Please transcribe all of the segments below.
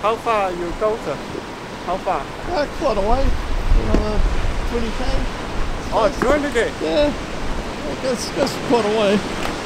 How far you go, sir? How far? Quite a way. Another 20k. Oh, 20k? Yeah. That's quite a way.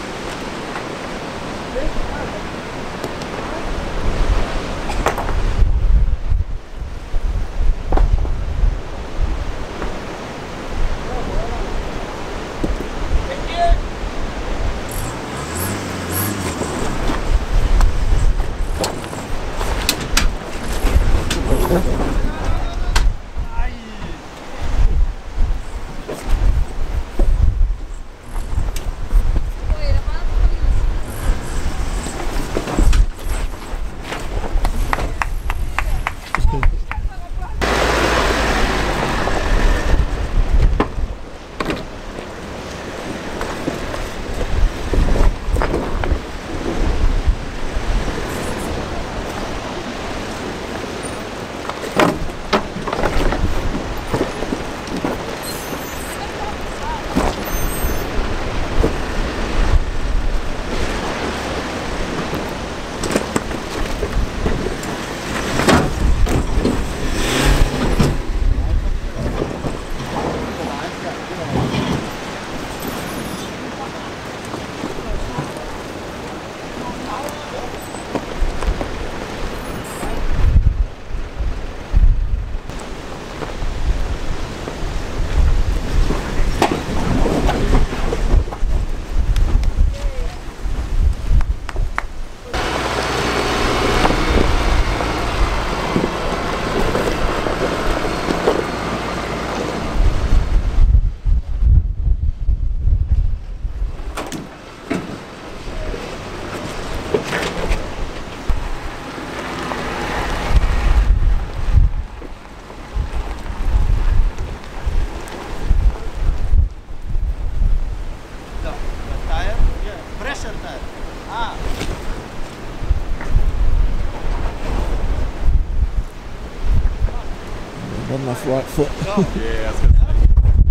Not enough right foot. Yeah, I was gonna say.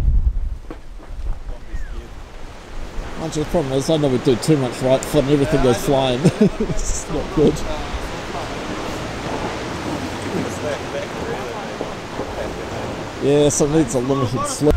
Much of the problem is I know we do too much right foot and everything goes flying. It's not good. Yeah, so it needs a limited slip.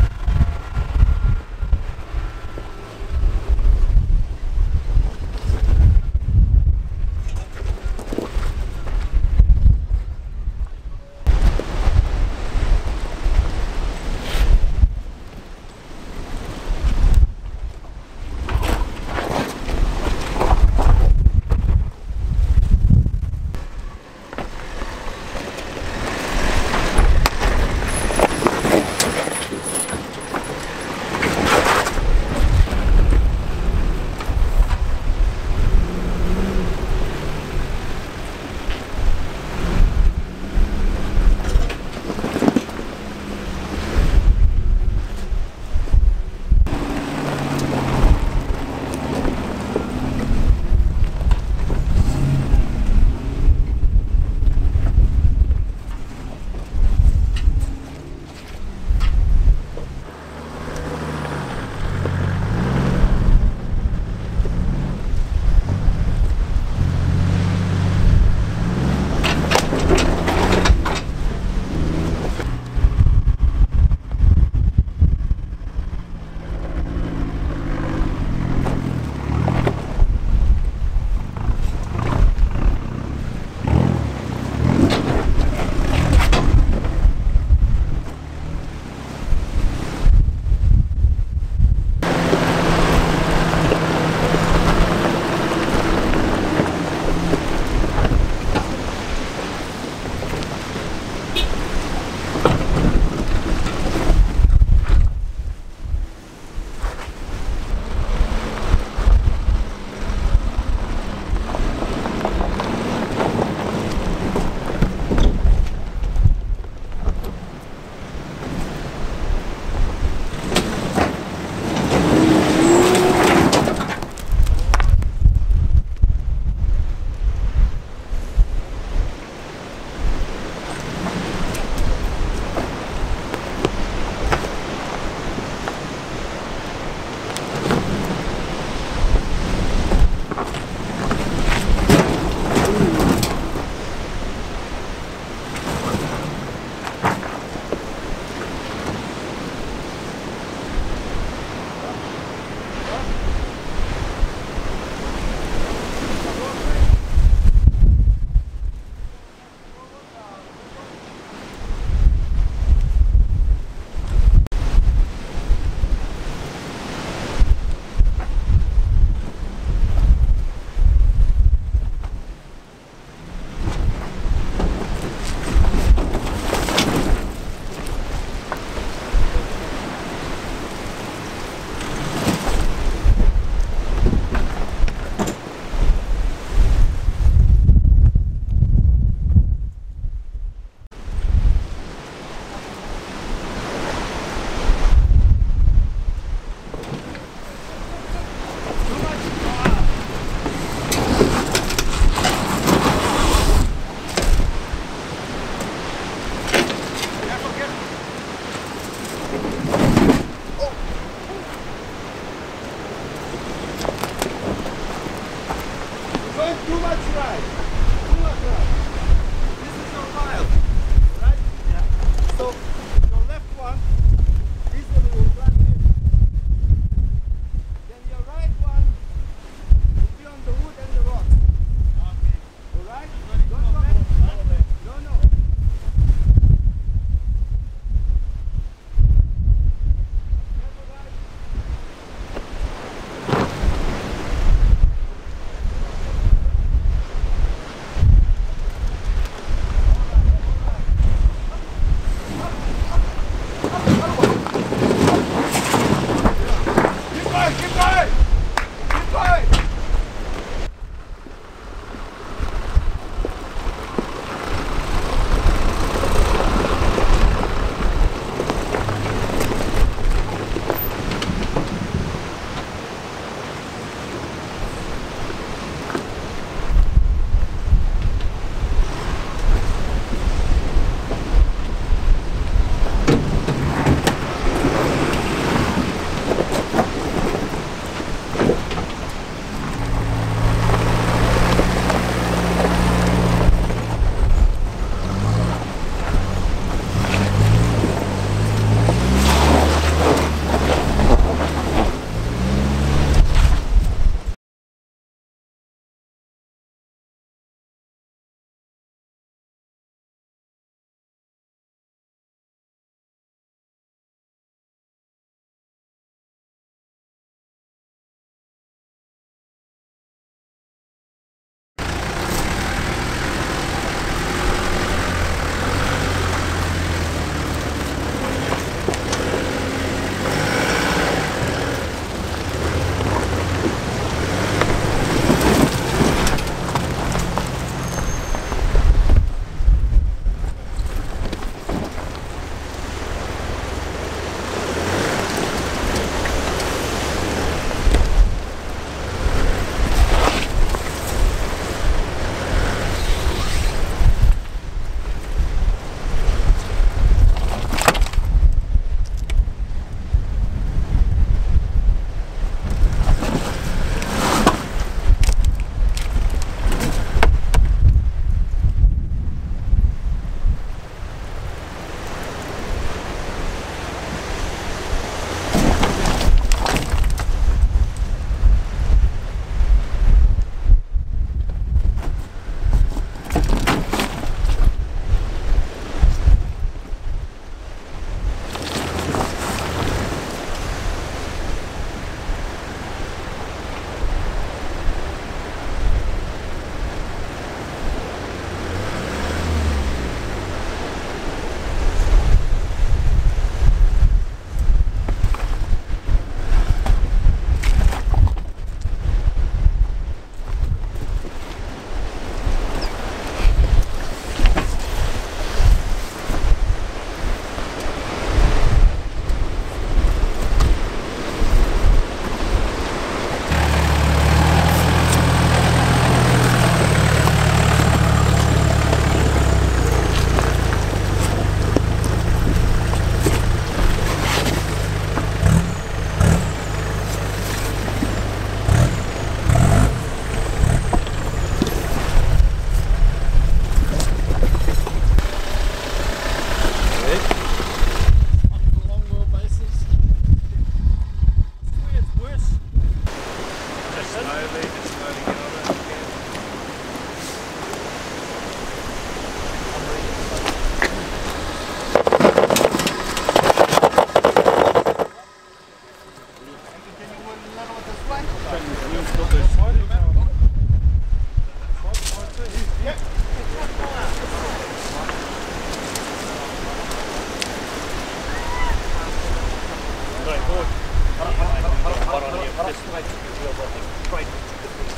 one on here. This way to the wheel, but straight to the wheel.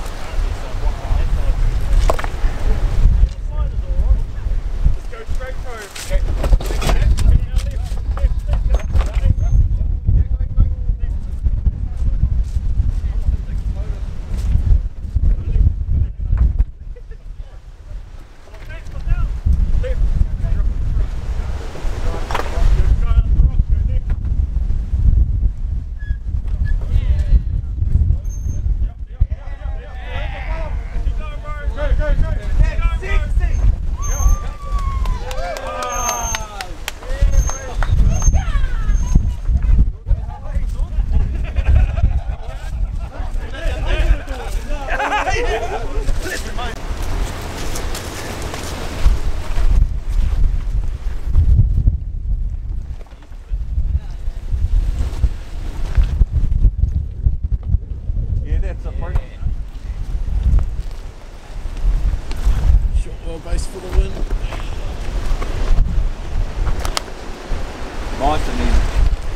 Let's go straight through. Short wheelbase for the win. Nice and easy.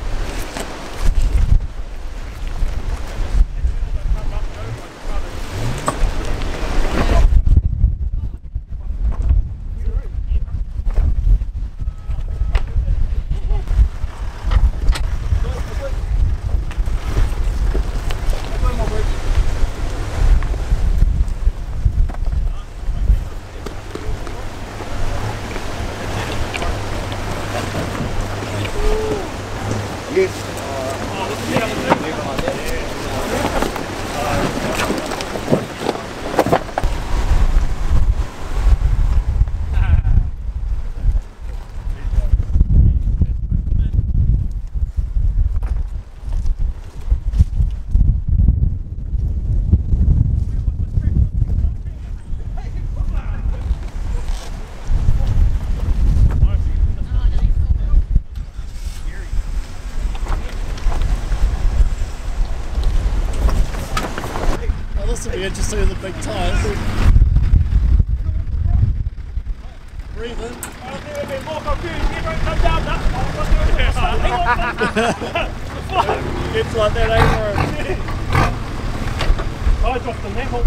This will be interesting with the big tyres. Breathe in. I'll do a bit more confused. You don't come down that far. It's like that over. I dropped the level.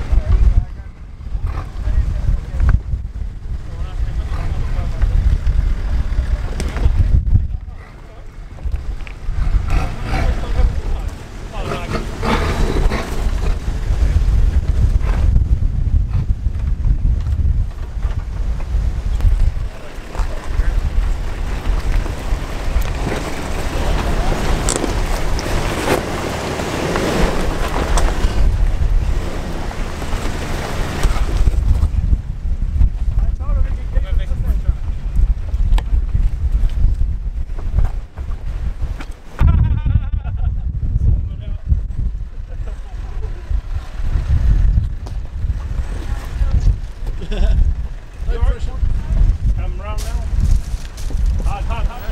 Come round now. Hard.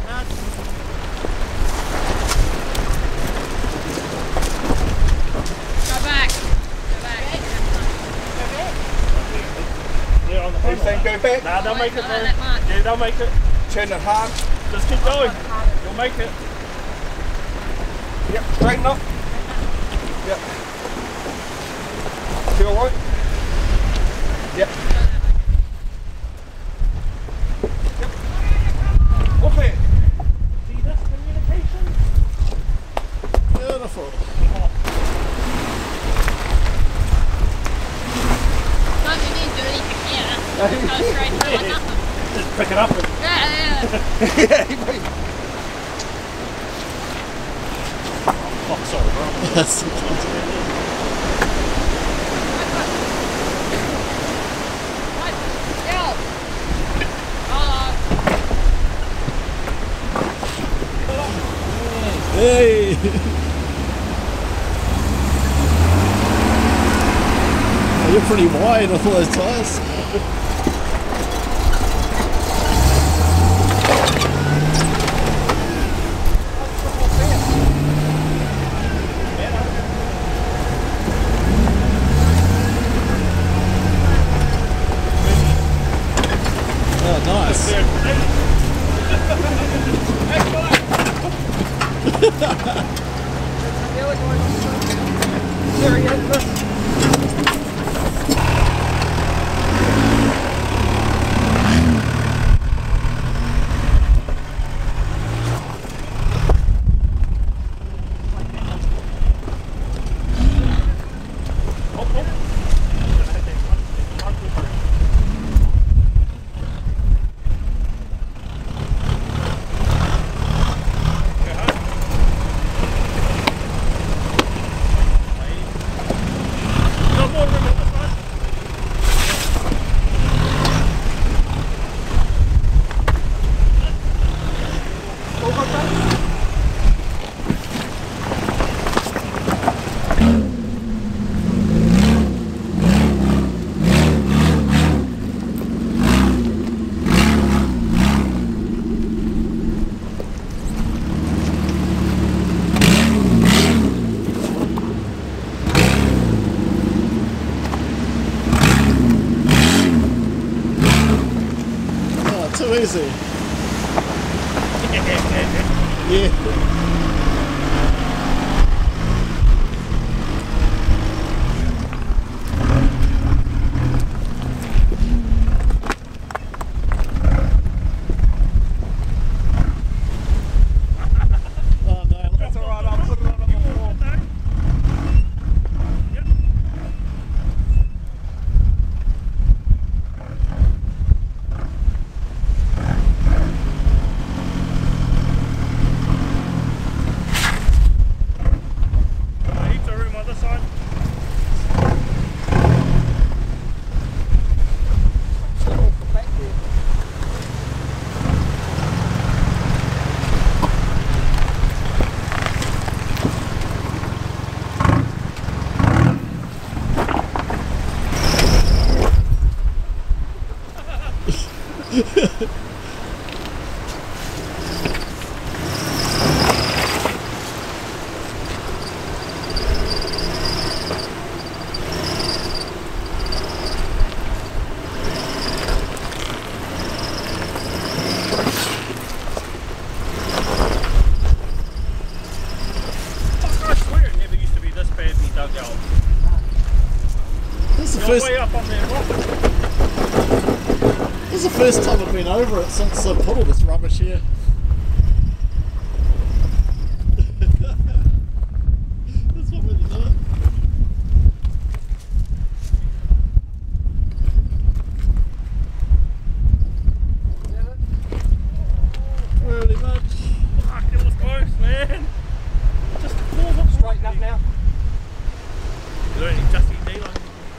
Go back. Yeah, on the front. Saying go back. Nah, don't make it, bro. that much. Yeah, don't make it. Turn it hard. Just keep going. You'll make it. Yep, straighten up. Yep. Feel right? Yep. Up it. See this communication? Beautiful. Don't you need to do anything here. Go straight through like nothing. Just pick it up and Yeah. oh, sorry, bro. That's hey! Oh, you're pretty wide with all those tyres. Oh, nice. Too easy. Yeah. Way up on there, rock. This is the first time I've been over it since I put all this rubbish here. That's what we're doing. Pretty much. Fuck, it was close, man. Just straighten up now. You don't need just eat daylight.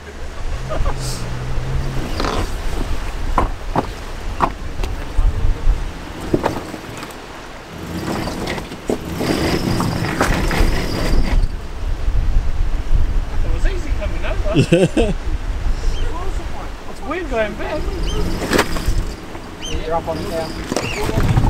Yeah. It's weird going back. You're up on the down.